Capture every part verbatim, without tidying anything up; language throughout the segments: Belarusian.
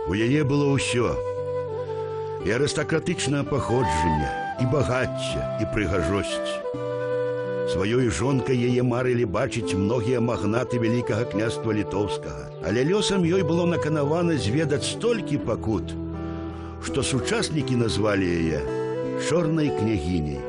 У яе было ўсё. І арыстакратычнае паходжанне, і багацце, і прыгажосць. Сваёй жонкай яе марылі бачыць многія магнаты вялікага княства літоўскага. Але лёсам ёй было наканавана зведаць столькі пакут, што сучаснікі назвалі яе чорнай княгіняй.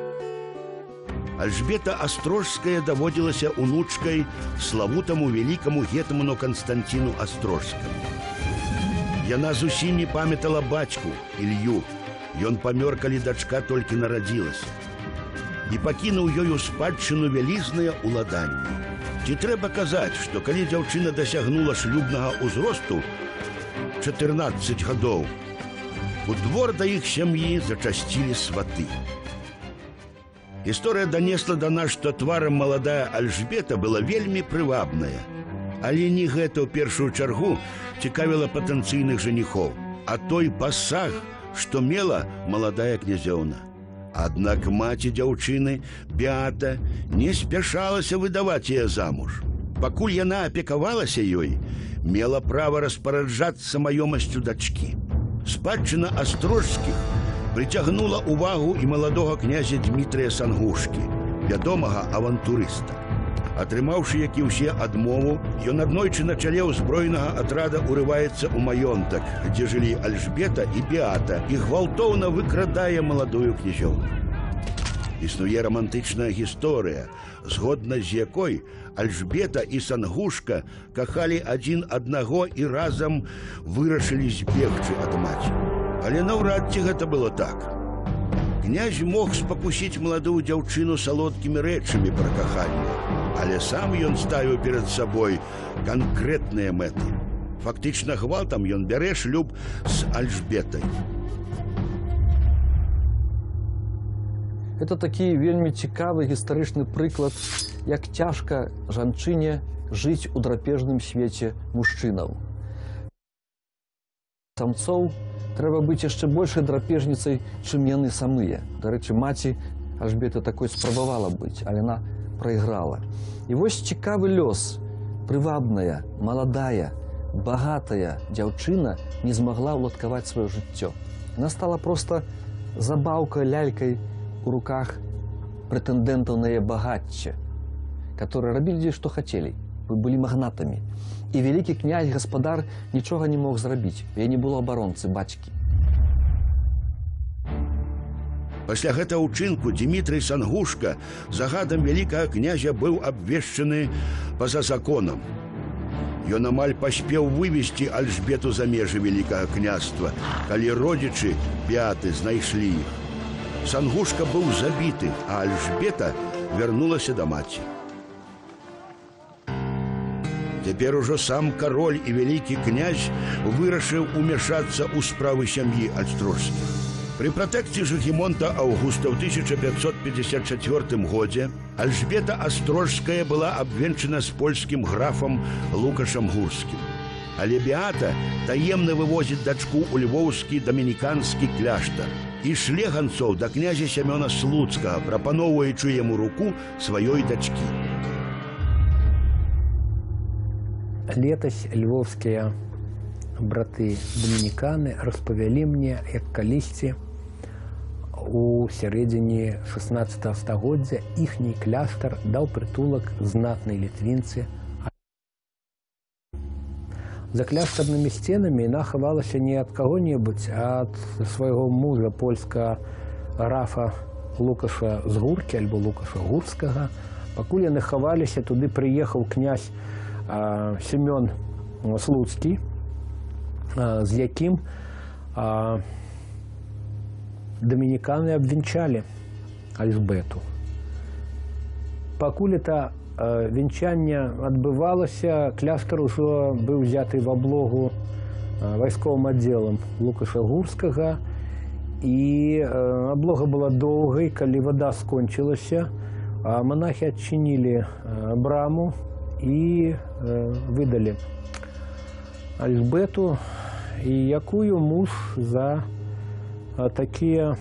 Альжбета Астрожская даводзілася унучкай славутаму вялікаму гетману Канстанціну Астрожскаму. Яна зусім не памятала бацьку, Ілью. Ён памёр, калі дачка толькі нарадзілася. І пакінуў ёй у спадчыну вялізныя ўладанні. Ці трэба казаць, што калі дзяўчына дасягнула шлюбнага ўзросту чатырнаццаць гадоў, у двор да іх сям'і зачасцілі сваты. Гісторыя данесла да нас, што тварам маладая Альжбета была вельмі прывабная. Але не гэта ў першую чаргу цікавіла патэнцыйных жаніхоў, а той пасаг, што мела маладая князёўна. Аднак маці дзяўчыны, Беата, не спяшалася выдаваць яе замуж. Пакуль яна апекавалася ёй, мела права распараджацца маёмасцю дачкі. Спадчына Астрожскіх прыцягнула ўвагу і маладога князя Дмітрыя Сангушкі, вядомага авантурыста. Атрымаўшы, як і ўсе, адмову, ён аднойчы на чале ўзброенага атрада ўрываецца ў маёнтак, дзе жылі Альжбета і Беата, і гвалтоўна выкрадае маладую князёўну. Існуе рамантычная гісторыя, згодна з якой Альжбета і Сангушка кахалі адзін аднаго і разам вырашылі збегчы ад маці. Але наўрад ці гэта было так. Князь мог спакусіць маладую дзяўчыну салодкімі рэчамі пра каханне, але сам ён ставіў перад сабой канкрэтныя мэты. Фактычна гвалтам ён бярэ шлюб з Альжбетай. Это такі вельмі цікавы гістарычны прыклад, як цяжка жанчыне жыць у драпежным свеце мужчынаў. Самцоў трэба быць яшчэ большай драпежніцай, чым яны самыя. Дарэчы, маці Альжбета такой спрабавала быць, але яна прайграла. І вось цікавы лёс. Прывабная, маладая, багатая дзяўчына не змагла ўладкаваць сваё жыццё. Яна стала проста забаўкай, лялькай у руках прэтэндэнтаў на яе багацце, которые рабілі, што хацелі, былі магнатамі. І вялікі князь-гаспадар нічога не мог зрабіць. Я не было абаронцы бацькі. Пасля гэтага ўчынку Дмітрый Сангушка загадам вялікага князя быў абвешчаны па-за законам. Ён амаль паспеў вывесці Альжбету за межы вялікага княства, калі родзічы Беаты знайшлі іх. Сангушка быў забіты, а Альжбета вярнулася да маці. Цяпер ужо сам кароль і вялікі князь вырашыў умяшацца ў справы сям'і Астрожскіх. Пры пратэкцыі Жыгімонта Аўгуста ў тысяча пятьсот пятьдесят четвёртым годзе Альжбета Астрожская была абвенчана з польскім графам Лукашам Гурскім. Але Беата таемна вывозіць дачку ў львоўскі дамініканскі кляштар і шле ганцоў да князя Сямёна Слуцкага, прапаноўваючы яму руку сваёй дачкі. Летась львовскія браты дамініканы распавялі мне, як калісьці у сярэдзіне шаснаццатага стагоддзя іхні кляштар даў прытулак знатнай літвінцы. За кляштарнымі сценамі яна хавалася не ад каго-небудзь, а ад свайго мужа, польскага графа Лукаша з Гуркі альбо Лукаша Гурскага. Пакуль яны хаваліся, туды прыехаў князь Семён Слуцкі, з якім дамініканы абвенчалі Альжбету. Пакуль это венчанне адбывалася, кляштар ужо быў узяты в аблогу вайсковым аддзелам Лукаша Гурскага, і аблога была доўгай. Калі вада скончылася, монахі адчынілі браму і выдалі Альжбету, і якую муж за такія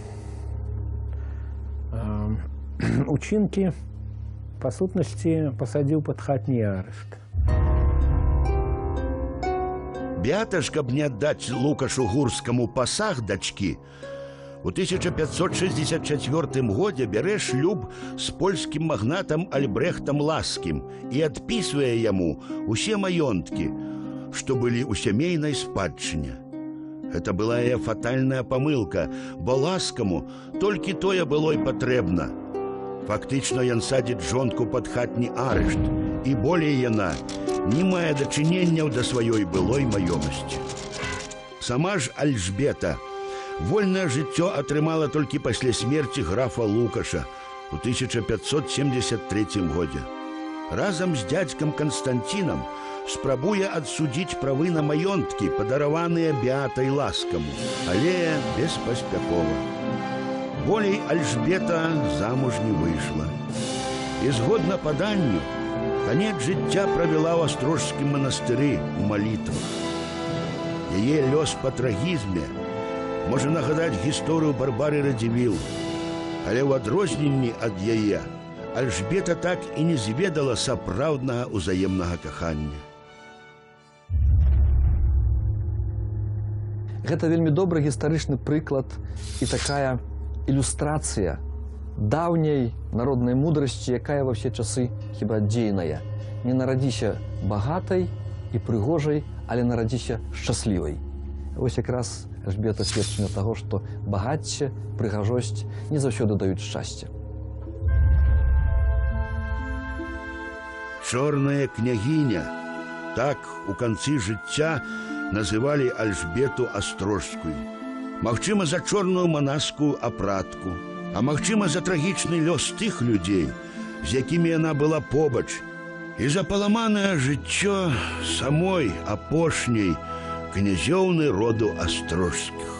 учынкі па сутнасці пасадзіў пад хатні арышт. Беата ж, каб не аддаць Лукашу Гурскаму пасаг дачкі, у тысяча пятьсот шестьдесят четвёртым годзе бярэ шлюб з польскім магнатам Альбрэхтам Ласкім і адпісвае яму усе маёнткі, што былі ў сямейнай спадчыне. Гэта была яе фатальная памылка, бо Ласкаму толькі тое было і патрэбна. Фактычна ён садзіць жонку пад хатні арышт, і болей яна не мае дачыненняў да сваёй былой маёмасці. Сама ж Альжбета вольнае жыццё атрымала толькі пасля смерці графа Лукаша у тысяча пятьсот семьдесят третьем годзе. Разам з дзядзькам Канстантінам спрабуе адсудзіць правы на маёнткі, падараваныя Беатай Ласкаму, але беспаспяхова. Болей Альжбета замуж не выйшла. І згодна паданню, канец жыцця правяла ў астрожскім манастыры у малітвах. Яе лёс па трагізме можа нагадаць гісторыю Барбары Радзівіл, але ў адрозненні ад яе Альжбета так і не зведала сапраўднага ўзаемнага кахання. Гэта вельмі добры гістарычны прыклад і такая ілюстрацыя даўняй народнай мудрасці, якая ва ўсе часы хіба дзейная. Не нарадзіся багатай і прыгожай, але нарадзіся шчаслівай. Вось якраз Альжбета сведчанне таго, што багацце, прыгажосць не заўсёды даюць шчасце. Чорная княгіня, так у канцы жыцця называлі Альжбету Астрожскую. Магчыма, за чорную манаскую апратку, а магчыма, за трагічны лёс тых людзей, з якімі яна была побач, і за паламанае жыццё самой апошняй князёўны роду Астрожскіх.